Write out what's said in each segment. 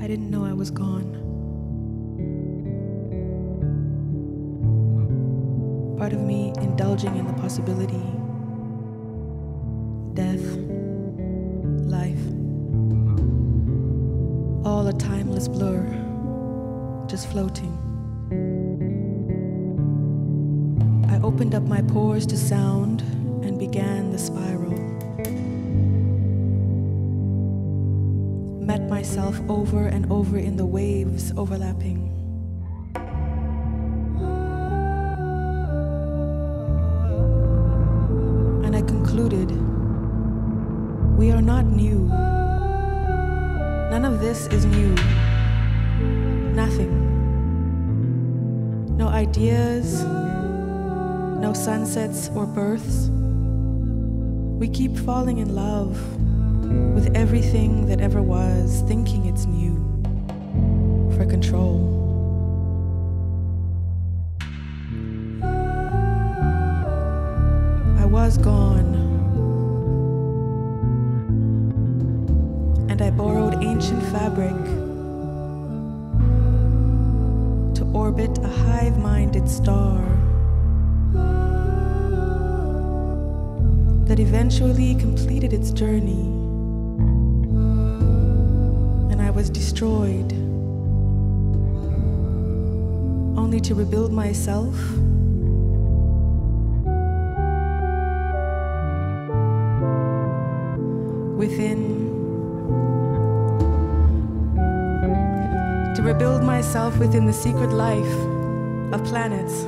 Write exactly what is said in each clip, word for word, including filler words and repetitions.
I didn't know I was gone. Part of me indulging in the possibility, death, life, all a timeless blur, just floating. I opened up my pores to sound and began the spiral. Met myself over and over in the waves overlapping. And I concluded, we are not new. None of this is new. Nothing. No ideas, no sunsets or births. We keep falling in love with everything that ever was, thinking it's new, for control. I was gone, and I borrowed ancient fabric to orbit a hive-minded star that eventually completed its journey. Was destroyed, only to rebuild myself within, to rebuild myself within the secret life of planets.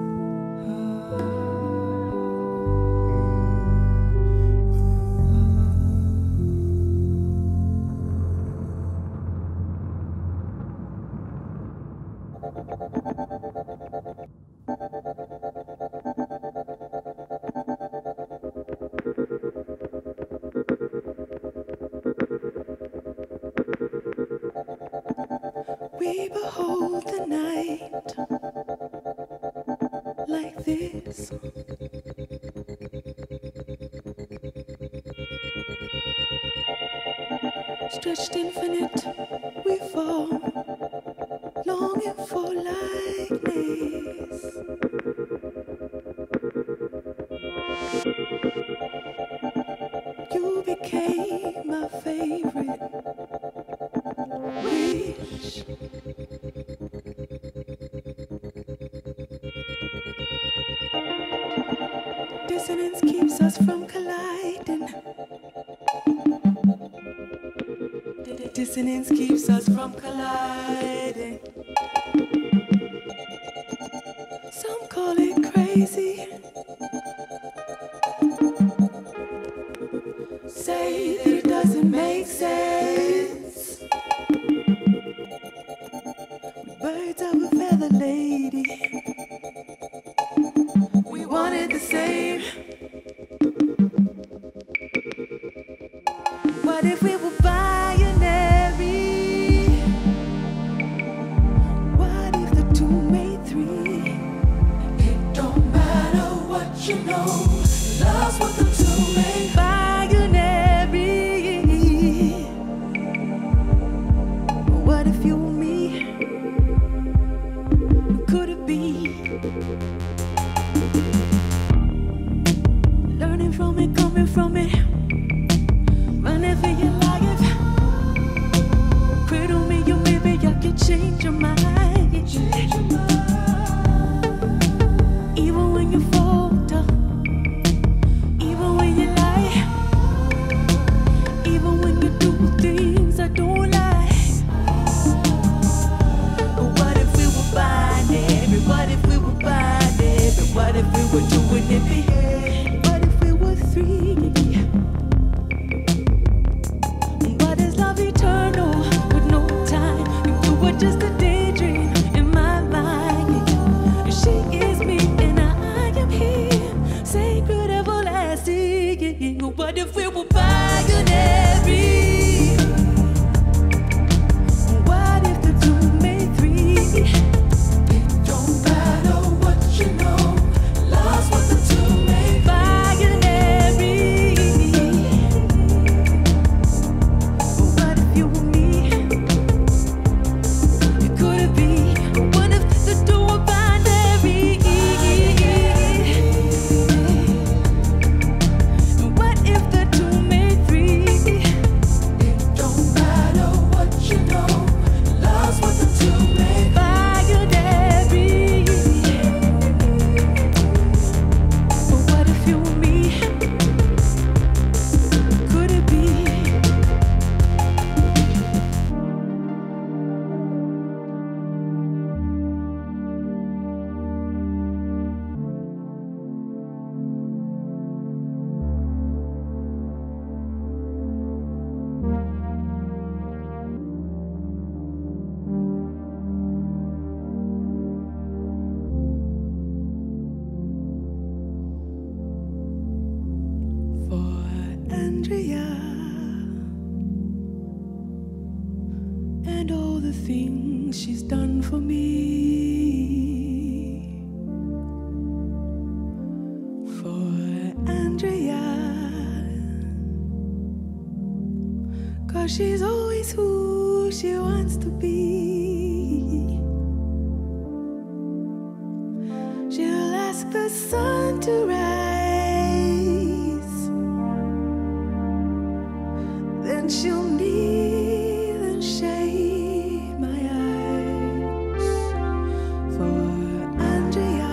We behold the night like this. Stretched infinite, we fall, longing for likeness. You became my favorite wish. Dissonance keeps us from colliding. Dissonance keeps us from colliding. Some call it crazy. Say that it doesn't make sense. Birds of a feather, lady. We wanted the same. What if we were binary? What if the two made three? It don't matter what you know. Love's what the two made. Binary. What if you were me? Who could it be? Learning from it, coming from it. Running for your life. Cradle me, you maybe I can change your mind. Change your mind. Even when you falter, even when you lie, even when you do things I don't like. But what if we were binary? What if we were binary? What if we were doing it big? What if we were three? Eternal with no time. You were just a daydream in my mind. She is me and I am here, sacred, everlasting. What if we were binary? What if the two made three? It don't matter what you know. Love's what the two made. Binary. What if you were me? things she's done for me. For Andrea, 'cause she's always who she wants to be. She'll ask the sun to rise, then she'll kneel and shade my eyes. For Andrea,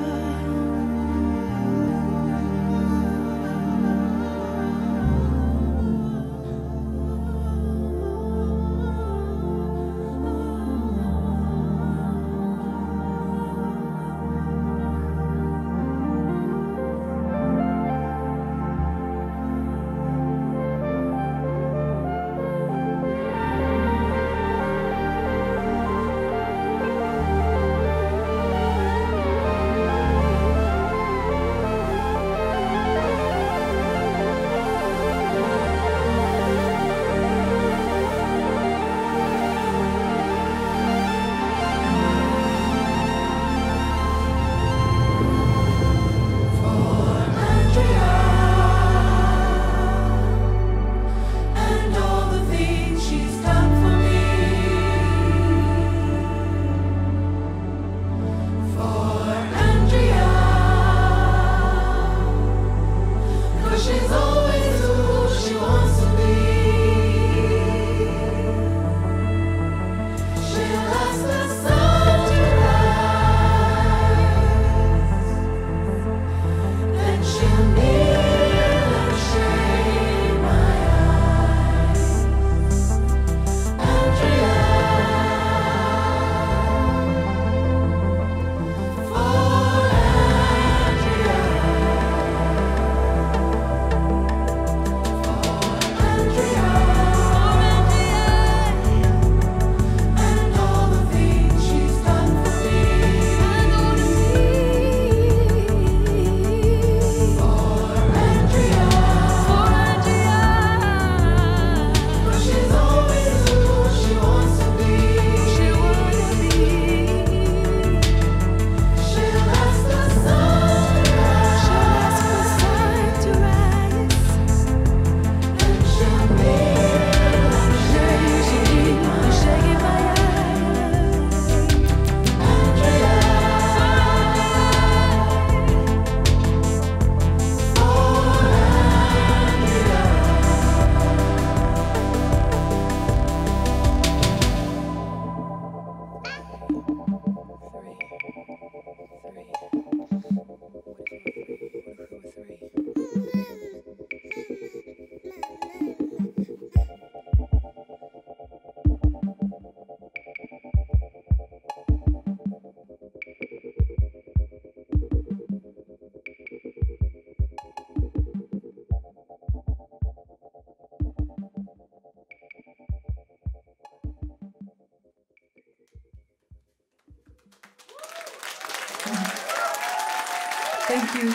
thank you.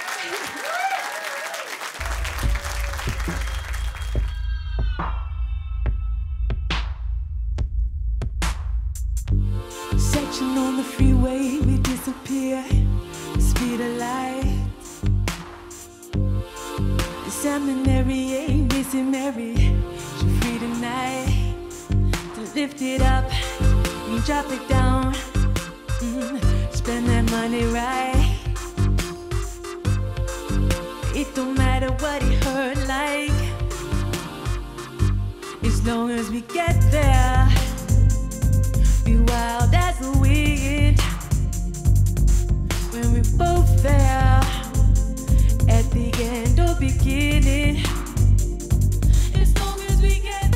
Section on the freeway, we disappear. Speed of light. The seminary ain't missing Mary. She's free tonight to lift it up and drop it down. Mm, spend that money right. It don't matter what it hurt like, as long as we get there. Be wild as the wind when we're both there, at the end or beginning. As long as we get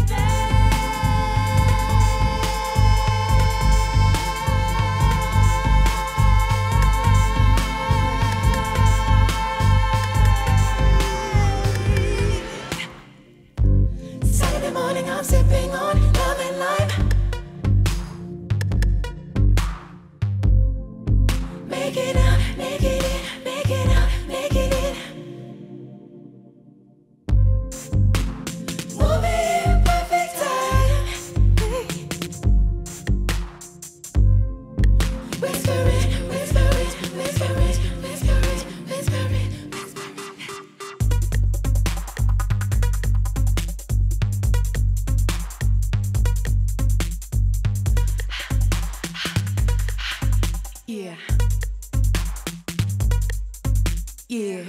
Saturday morning, I'm sipping on love and lime. Yeah. Yeah.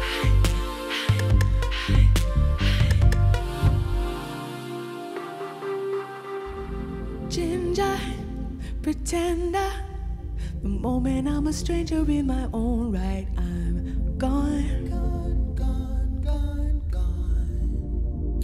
Ginger, pretender. The moment I'm a stranger in my own right, I'm gone. Gone, gone, gone, gone.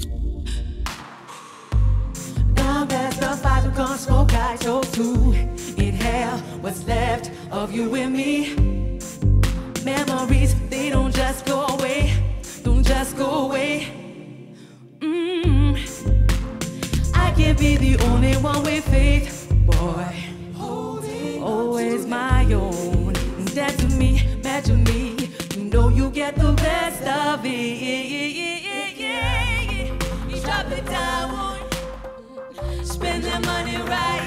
Now that's the five o'clock smoke I drove through. Inhale what's left of you and me. Memories, they don't just go away. Don't just go away. Mm. I can't be the only one with faith, boy. Always my own. Dance to me, match with me. You know you get the best of it. You drop it down, spend that money right.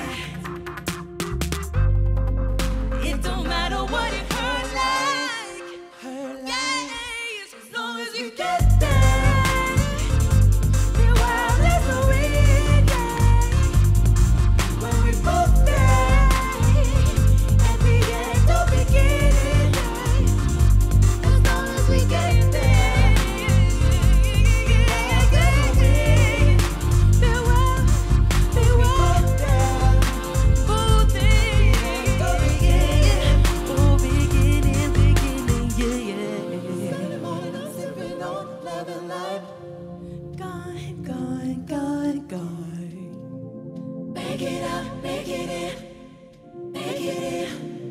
It don't matter what it hurt like. Yeah, as long as you get there. The world is a weekend when we both there. At the end of beginning, as long as we get there. The world, the world, both there. Oh, beginning, beginning, yeah, yeah. Sunday morning, I'm sipping on love and life. Gone, gone, gone, gone. Make it up, make it in, make it in.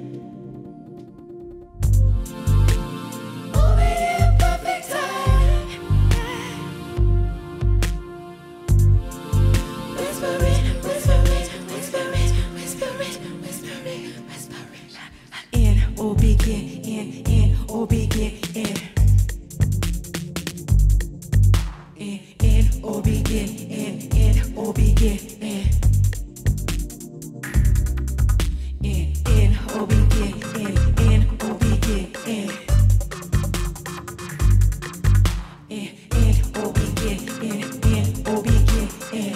Oh, make it perfect time. Whisper it, whisper it, whisper it, whisper it, whisper it, whisper it. In, oh, begin, in, in, oh, begin, in. In, in, oh, begin, in, in, oh, begin, in. In, in, oh, begin, in, in, oh, begin, in. In, in, oh, begin, in, in, oh, begin, in.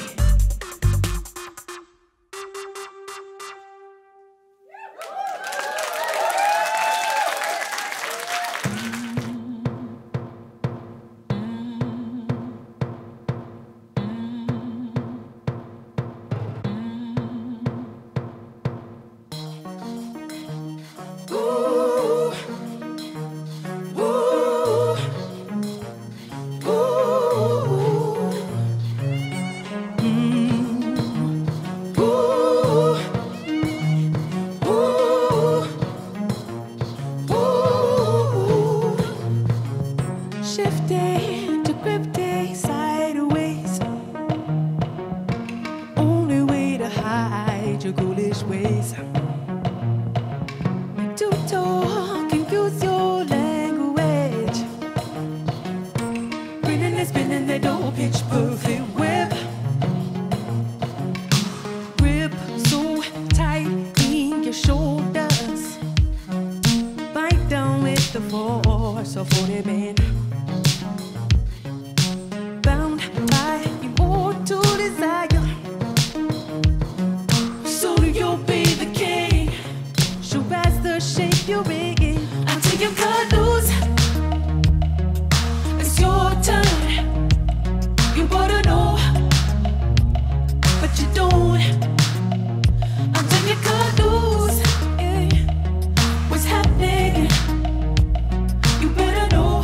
Ooh, ooh, ooh, mm, ooh, ooh, ooh. Shifting to cryptic sideways. Only way to hide your ghoulish ways. To talk and use your language. Grinning and spinning that old pitch perfect web. Grip so tight in your shoulders. Bite down with the force of forty men. Bound by immortal desire. So you obey the king. Show as the shape you're in until you cut loose. It's your turn. You wanna know, but you don't until you cut loose. Yeah. What's happening? You better know.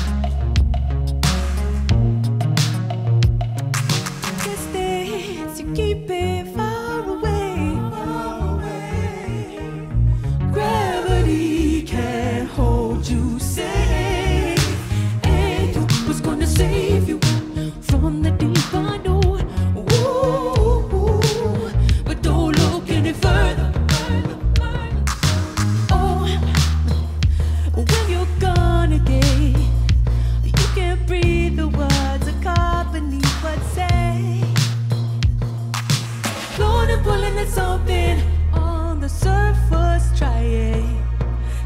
Distance, you keep it far away. Far away. Gravity can't hold you safe. And who's gonna save you from the deep unknown? Ooh, but don't look any further. Oh, when you're gone again, you can't breathe the words of company but say. Blowing and pulling at something on the surface, trying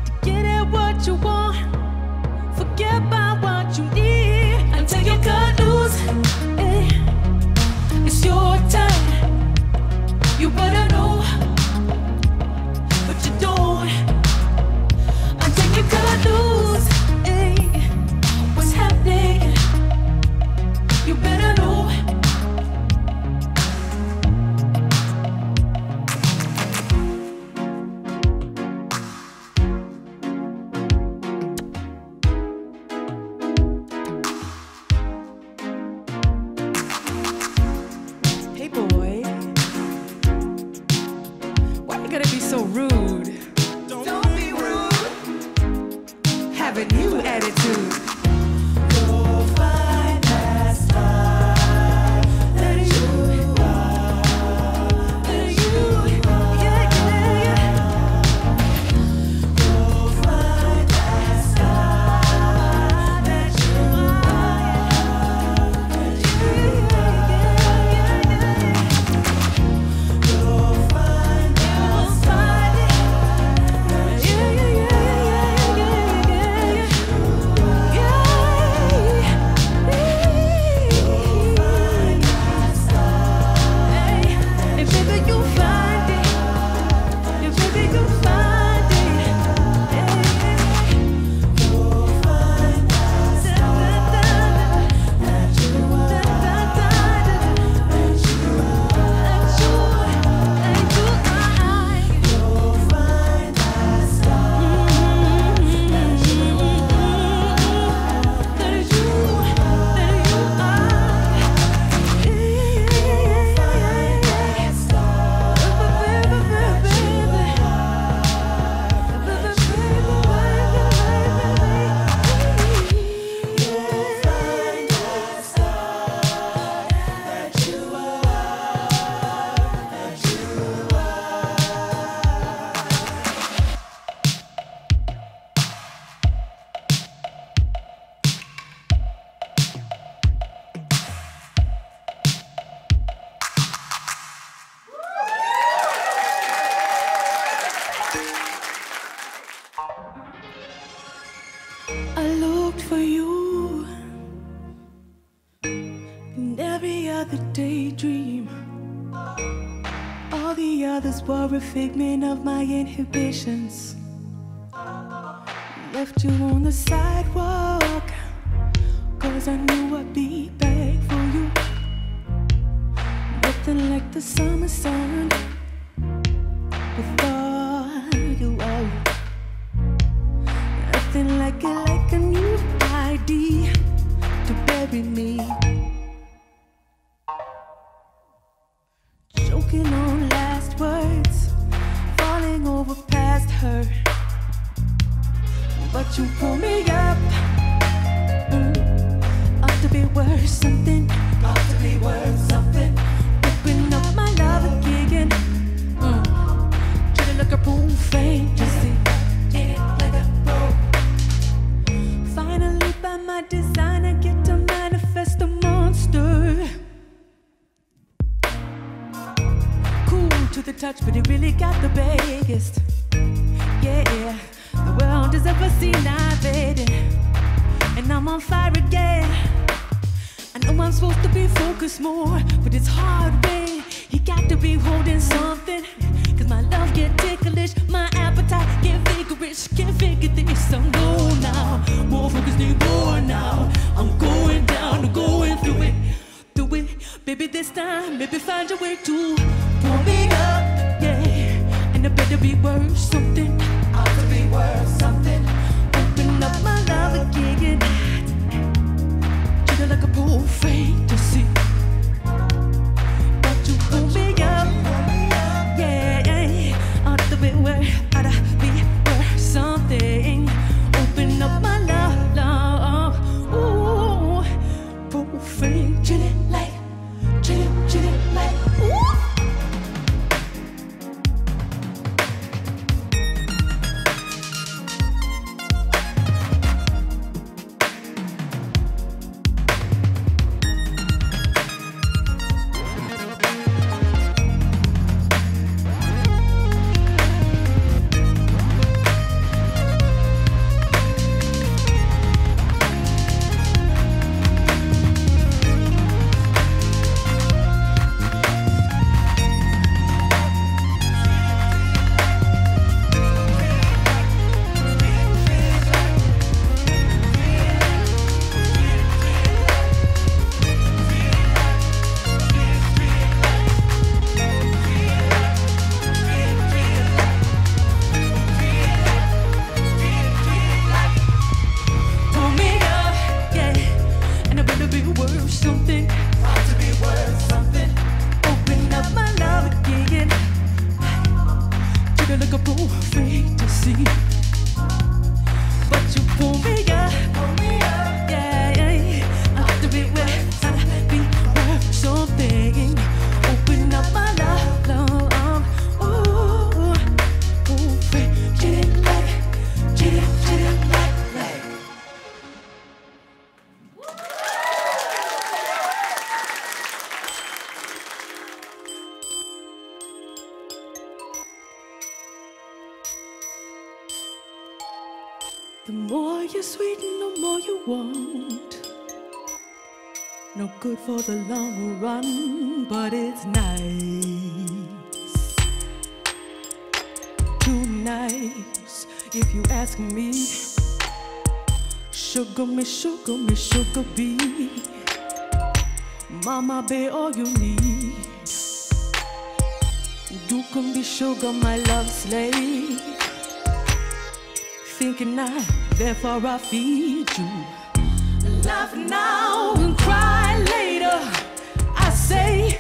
for you. And every other daydream, all the others were a figment of my inhibitions. Left you on the sidewalk, cause I knew I'd be back for you. Nothing like the summer sun before you all. Nothing like it, like a new I D to bury me. Choking on last words, falling over past her. But you pull me up, mm, ought to be worth something, ought to be worth something. Open up my love again, mm. Treat it like a profane, you see, treat it like a pro. Finally by my design I get to manifest a monster. Cool to the touch but it really got the biggest. Yeah, the world has ever seen I've faded, and I'm on fire again. I know I'm supposed to be focused more, but it's hard way. You got to be holding something, cause my love get ticklish, my appetite get vigorous. Can't figure this, I'm low now. More focus, need more now. I'm going down, I'm going through it, through it. Baby, this time, maybe find your way to pull me up, yeah. And I better be worth something, ought to be worth something. Open up my love again, treat it like a profane to see. But you pull me up, yeah. Ought to be worth, ought to be worth something. Open up my love, love, ooh, profane. Treat it like, treat it, treat it like, ooh. The more you sweeten, the more you want. No good for the long run, but it's nice. Too nice, if you ask me. Sugar me, sugar me, sugar bee. Mama, be all you need. You can be sugar, my love slave. Thinking I, therefore I feed you. Laugh now and cry later, I say.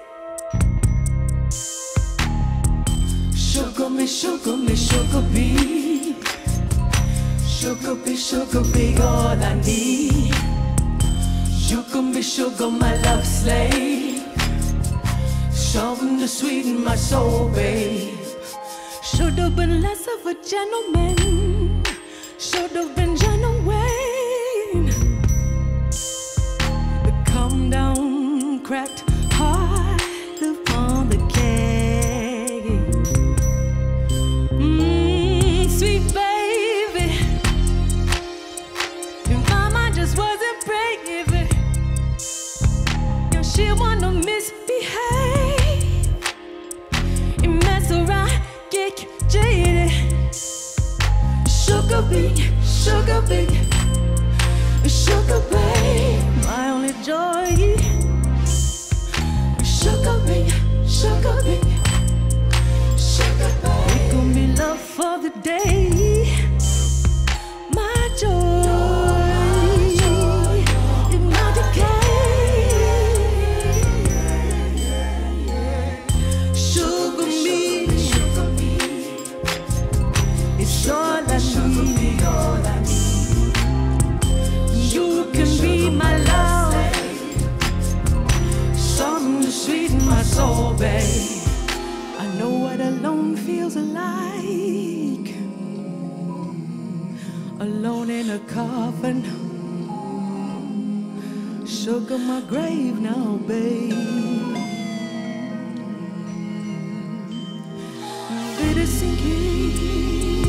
Sugar me, sugar me, sugar bee. Sugar bee, sugar bee, all I need. You can be sugar, my love slave. Something to sweeten my soul, babe. Should have been less of a gentleman. Should have been genuine. But calm down, cracked heart upon the cake. Mmm, sweet baby, in my day. My joy in my decay. Sugar me, it's all I need. You can be my love, something to sweeten my soul, babe. I know what alone feels like, alone in a coffin. Sugar my grave now, babe. Bitter sinking.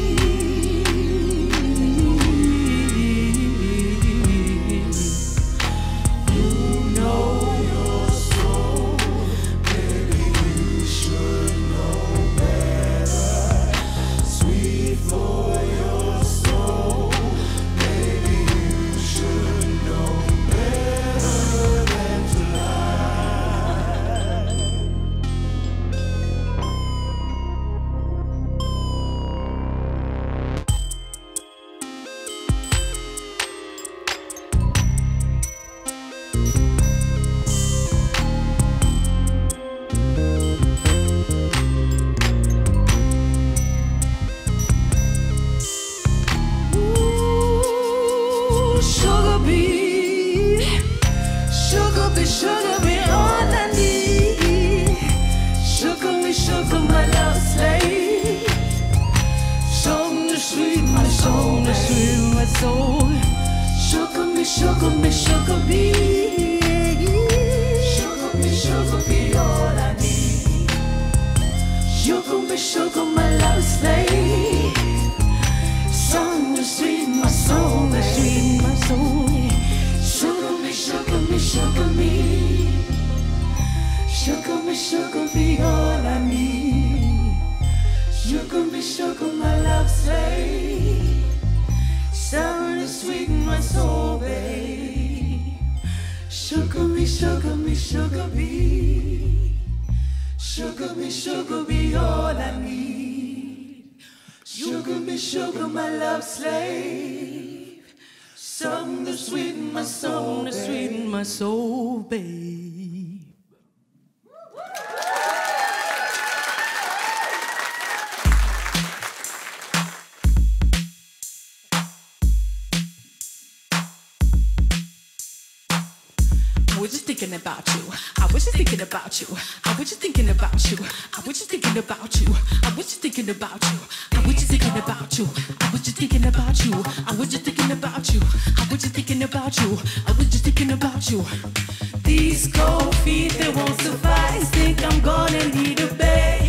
Sugar be all I need. Sugar me, sugar my love slave. Something to sweet my soul, to sweet my soul. Sugar me, sugar me, sugar me. Sugar me, sugar be all I need. Sugar me, sugar my love slave. Something to sweet my soul, to sweet my soul. Sugar me, sugar me, sugar me. Sugar me, sugar be all I need. Sugar me, sugar my love slave. Something to sweeten my soul, babe. Sugar me, sugar me, sugar be. Sugar me, sugar be all I need. Sugar me, sugar my love slave. Something to sweeten my soul, to sweeten my soul, babe. I was just thinking about you. I was just thinking about you. I was just thinking about you. I was just thinking about you. I was just thinking about you. I was just thinking about you. I was just thinking about you. I was just thinking about you. I was just thinking about you. I was just thinking about you. These cold feet, they won't suffice. Think I'm gonna need a bed.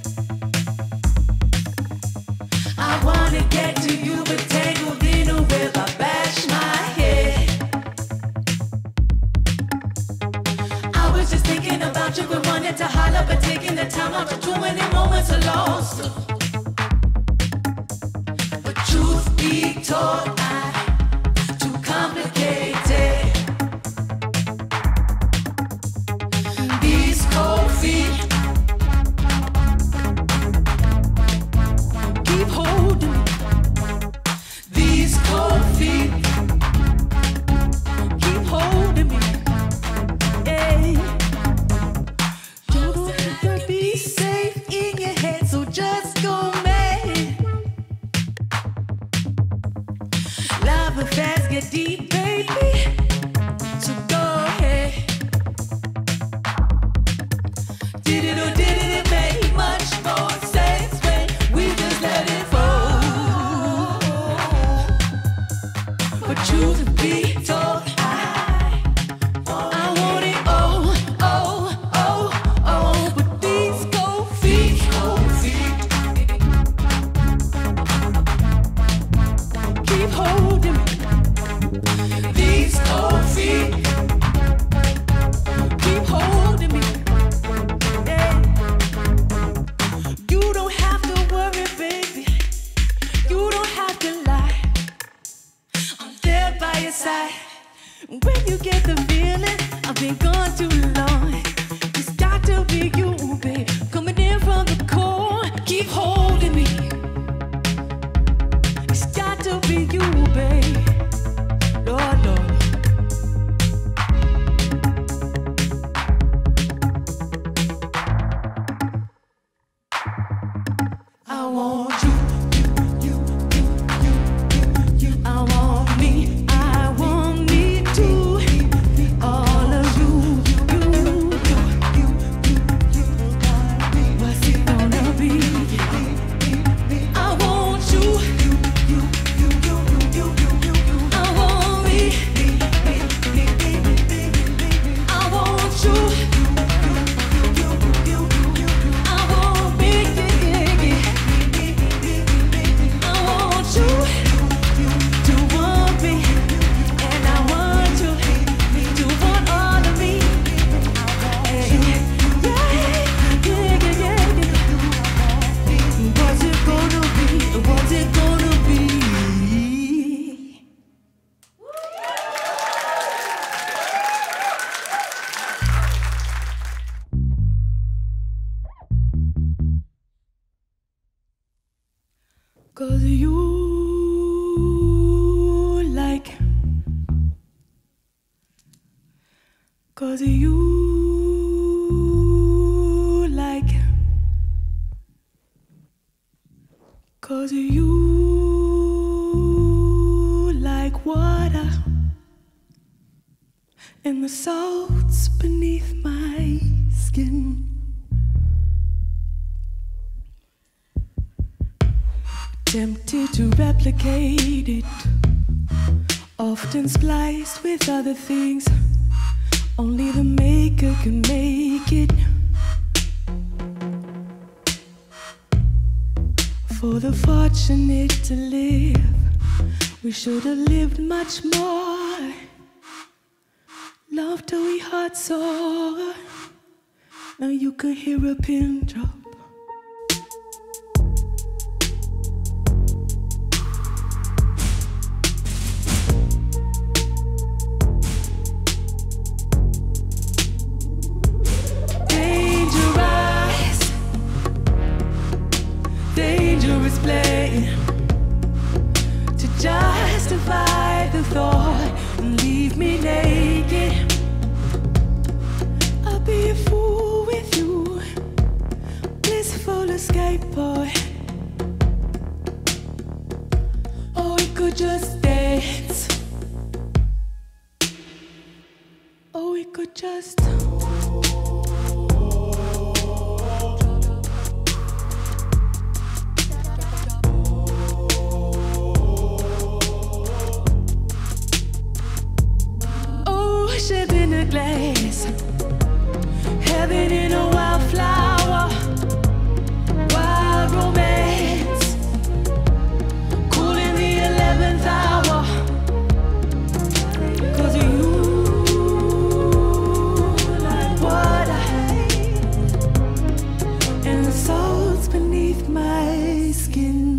I wanna get to you, but tangled in a web, I bash my head. I was just thinking about you, but wanted to holler, but taking the time out to too many moments are lost. But truth be told, I'm too complicated. These cold feet keep holding me. These cold feet keep holding me. Hey, you don't have to be safe in your head, so just go mad. Love affairs get deep, baby, so go ahead. Did it or didn't it make much more sense when we just let it fall? But truth be told, I, I want it all, oh, oh, oh. But these cold feet, cold feet keep holding me. These cold feet keep holding me. Yeah. You don't have to worry, baby. You don't have to lie. I'm there by your side. When you get the feeling I've been gone too long, it's got to be you, babe. Coming in from the core, keep holding me. 'Cause you like, 'cause you like water and the salt's beneath my skin. Tempted to replicate it, often spliced with other things. Only the maker can make it. For the fortunate to live, we should have lived much more. Love till we heart sore. Now you could hear a pin drop. Dangerous play to justify the thought and leave me naked. I'll be a fool with you, blissful escape, boy. Or we could just dance. Or we could just. Ocean in a glass, heaven in a wildflower, wild romance, cool in the eleventh hour. 'Cause you like water and the salt's beneath my skin.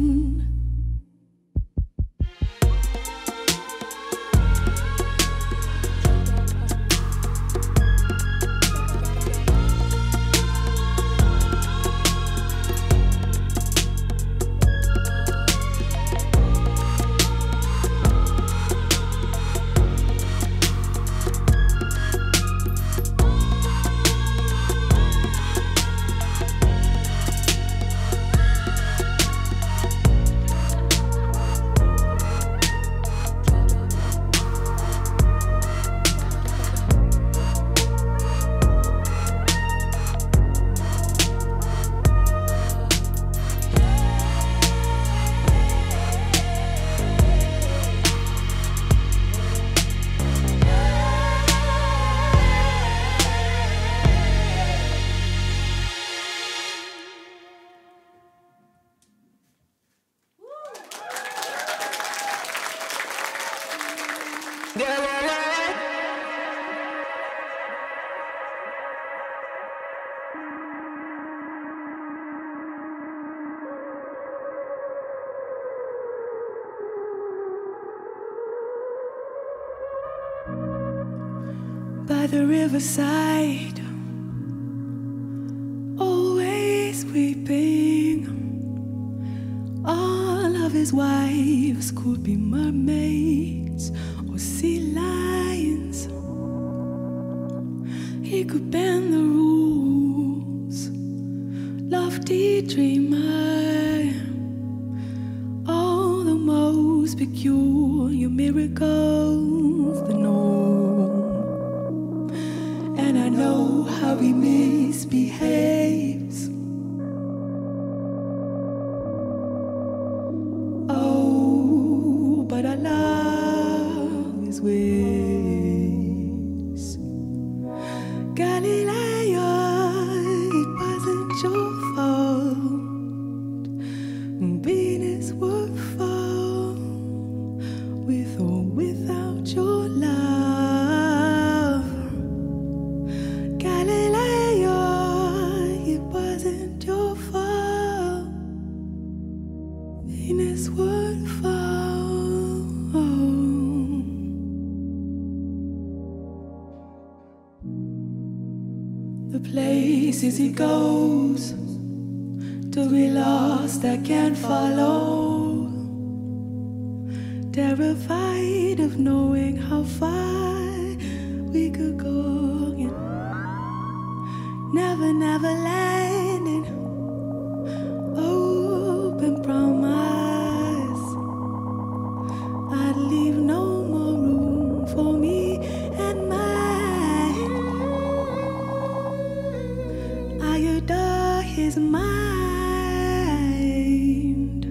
By the riverside, always weeping. All of his wives could be mermaids or sea lions. He could bend the rules, lofty dreamer. All the most peculiar miracles, the norm. And I know how he misbehaves. Oh, but I love his ways. Galileo, it wasn't your fault. Venus would fall with or without your love. Galileo, it wasn't your fault. Venus would fall. The places he goes to be lost, I can't follow. Terrified of knowing how far we could go, you never, never landing. Open promise, I'd leave no more room for me and mine. I adore his mind,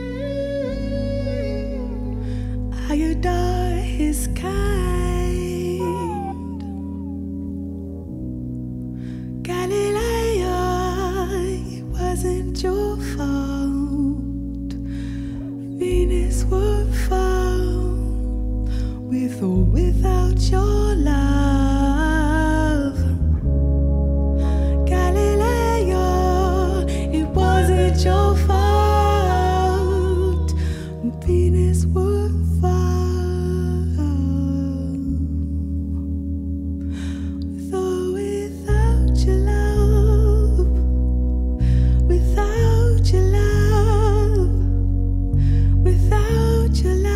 I adore his kind. Galileo, it wasn't your fault. Venus would fall with or without your love. Galileo, it wasn't your fault. Venus would fall with or without your love. Without your love. Without your love.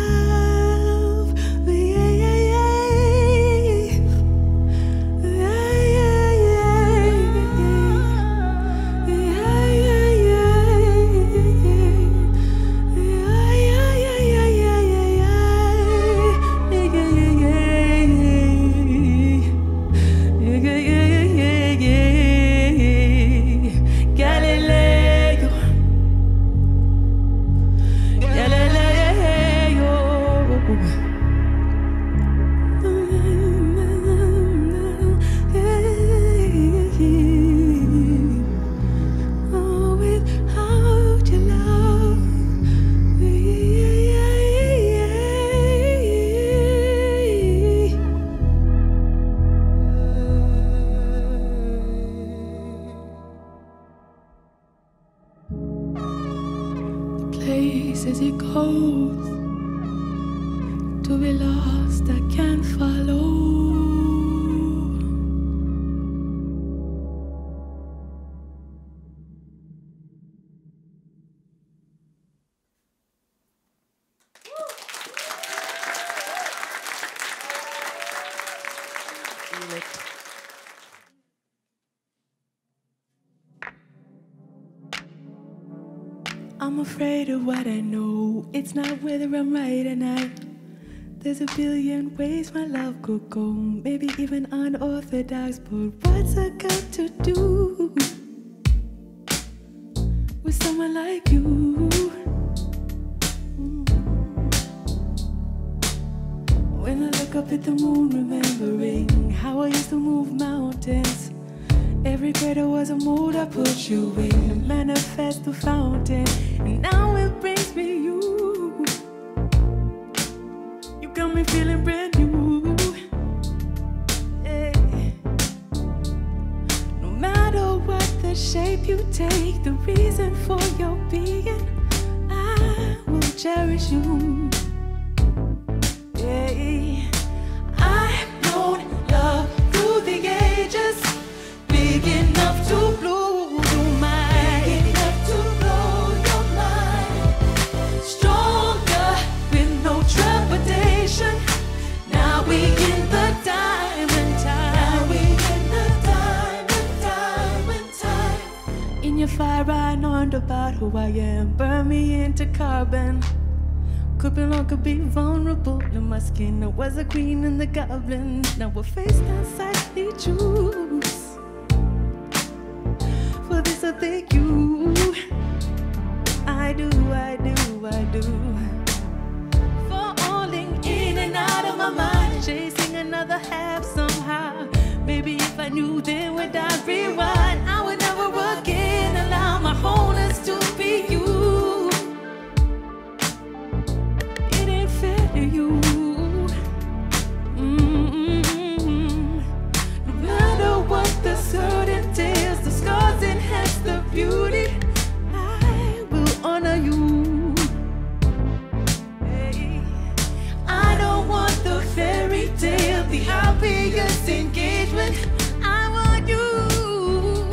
Yeah, yeah, yeah. Yeah, yeah, yeah. Yeah, yeah, Galileo, Galileo. Oh, without your love. Places it goes to be lost, I can't follow. I'm afraid of what I know. It's not whether I'm right or not. There's a billion ways my love could go, maybe even unorthodox. But what's I got to do with someone like you? When I look up at the moon, remembering how I used to move mountains. Every crater was a mold I put you in, manifest the fountain, and now it brings me you. You got me feeling brand new. Hey. No matter what the shape you take, the reason for your being, I will cherish you. Hey. I've known love through the ages. Big enough to blow your mind. Big enough to blow your mind. Stronger with no trepidation. Now we in the diamond time. Now we in the diamond, diamond time. In your fire I learned about who I am. Burn me into carbon. Could belong, could be vulnerable in my skin. I was a queen in the goblin. Now we're faced outside the choose. For this I thank you. I do, I do, I do. For falling in and out of my mind, chasing another half somehow. Maybe if I knew then would I rewind, I would never again allow my wholeness to be you. It ain't fair to you. Mm-hmm. No matter what the certain tales, the scars enhance the beauty. I will honor you. Hey. I don't want the fairy tale, the obvious engagement. I want you.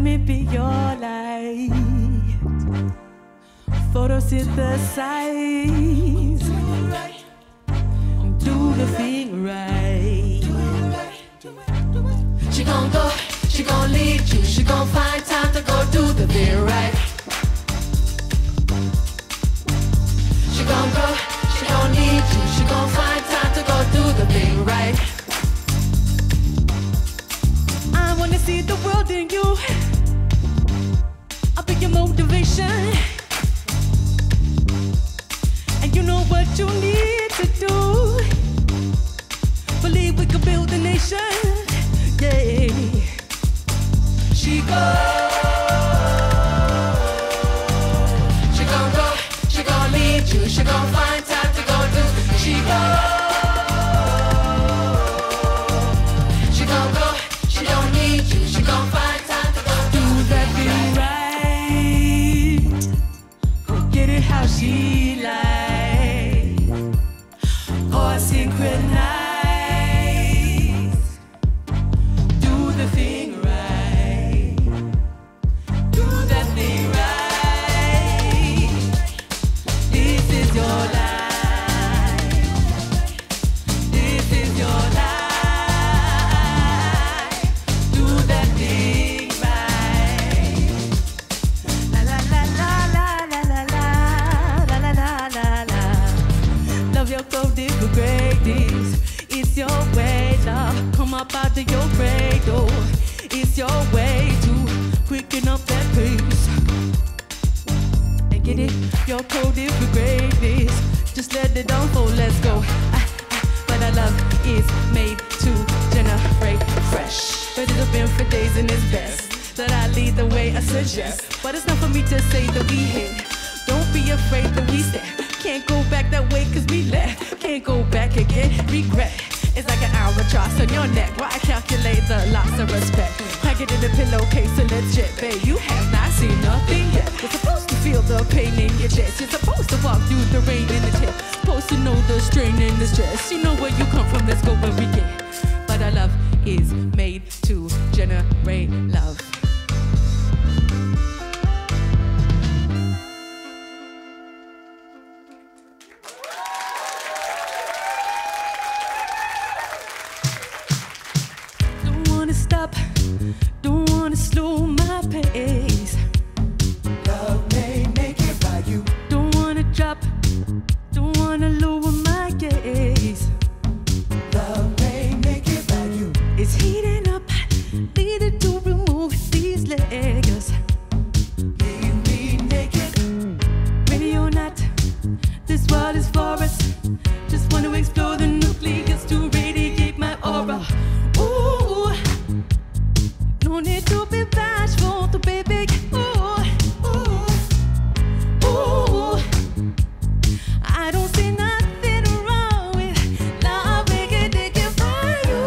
me be your light. Photosynthesize. Do the thing right. She gon' go, she gon' lead you. She gon' find time to go do the thing right. She gon' go, she gon' need you. She gon' find time to go do the thing right. I wanna see the world in you. I'll be your motivation. And you know what you need to do. Believe we could build a nation. Yeah. She goes. She gon' go, she gon' lead you. She gon' find time to go do. She goes. She gon' go, she don't need you. She gon' find time to go do that thing right. Go get it how she like. Or synchronize. Do the thing right. Do that thing right. This is your life. This is your life. Do that thing right. La la la la la la la la la la la la. Love your clothing for greatness. It's your way, love. Come up out of your cradle. It's your way to quicken up that pace. And get it, your coded for greatness. Just let it unfold, let's go. Ah, ah, but our love is made to generate fresh. But it's been for days and it's best that I lead the way I suggest. But it's not for me to say that we hit. Don't be afraid that we stay. Can't go back that way cause we left. Can't go back again, regret. It's like an hourglass on your neck. Why I calculate the loss of respect. Pack it in the pillowcase so let's jet, babe. You have not seen nothing yet. You're supposed to feel the pain in your chest. You're supposed to walk through the rain in the chest. Supposed to know the strain and the stress. You know where you come from, let's go where we get. But our love is made to generate love. Don't wanna stop, don't wanna slow my pace. Love may make it by you. Don't wanna drop, don't wanna lower my gaze. Love may make it by you. It's heating up, needed to remove these layers. Leave me naked. Ready or not, this world is for us. Just want to explore the nucleus to radiate my aura. Ooh, no need to be bashful, to be big. Ooh, ooh, ooh. I don't see nothing wrong with love, make it, take it for you.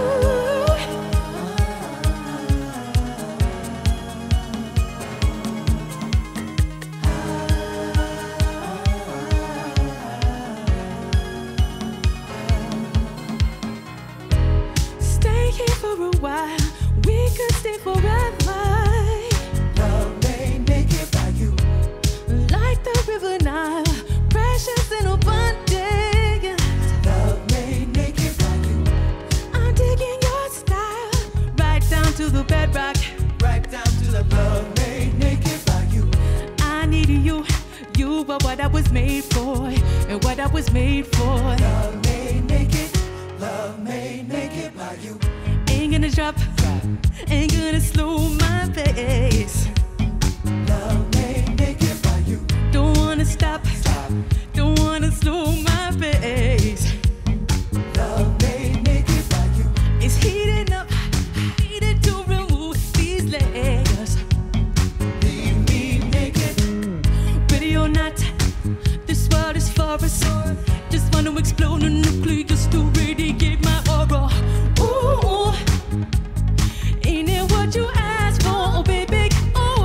Stay here for a while, we could stay forever. Love may make it by you. Like the river Nile, precious and abundant. Love may make it by you. I'm digging your style, right down to the bedrock. Right down to the love may make it by you. I need you, you are what I was made for, and what I was made for. Love may make it. Love may make it by you. Ain't gonna drop, ain't gonna slow my pace. Love may make it by you. Don't wanna stop, Stop. don't wanna slow my pace. Love may make it by you. It's heating up, needed to remove these layers. Leave me naked. Ready or not, this world is for us. Just wanna explode the nucleus to radiate my aura. Ooh, ain't it what you asked for, oh baby? Ooh.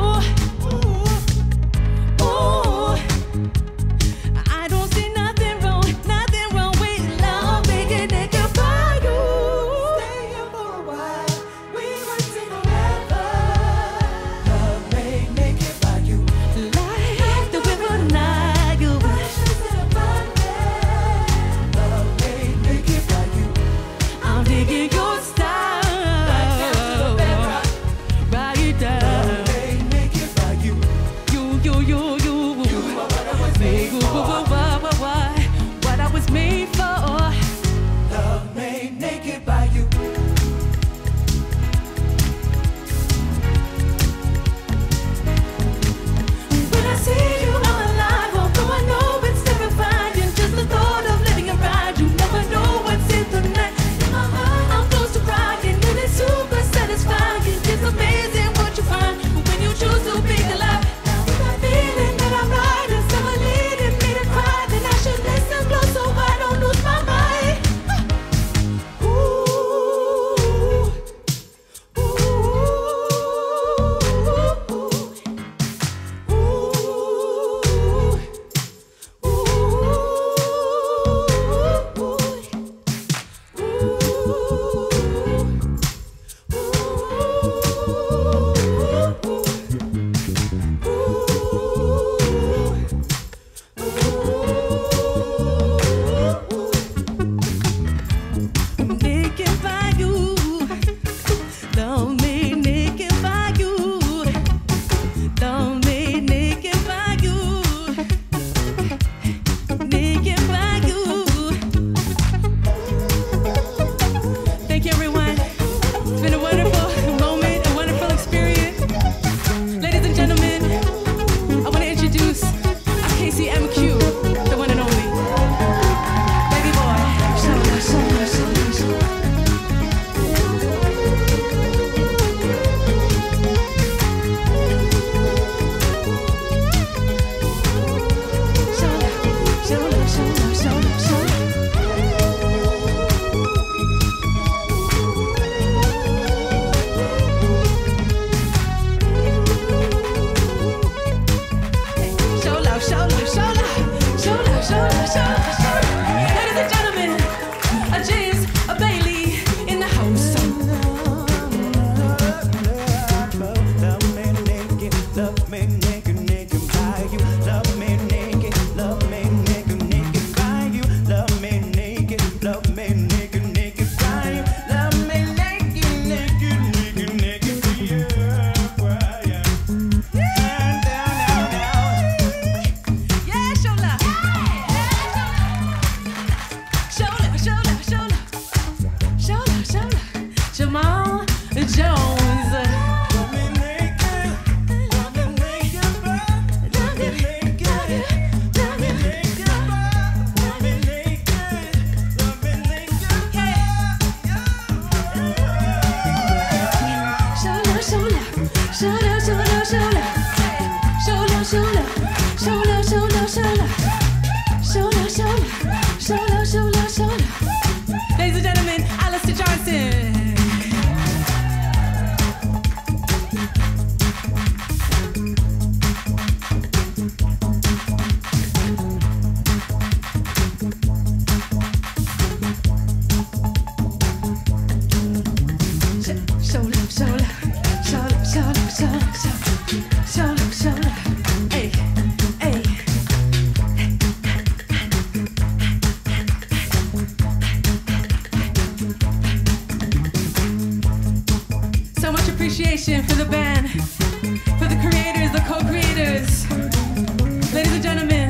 appreciation for the band, for the creators, the co-creators. Ladies and gentlemen,